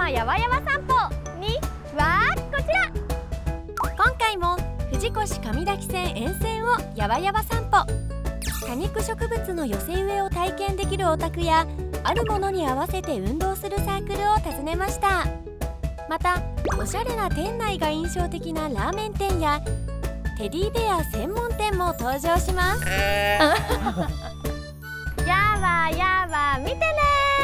のやわやわ散歩にはこちら。今回も藤越上滝線沿線をやわやわ散歩。多肉植物の寄せ植えを体験できるお宅や、あるものに合わせて運動するサークルを訪ねました。またおしゃれな店内が印象的なラーメン店やテディベア専門店も登場します。やわやわ見てね。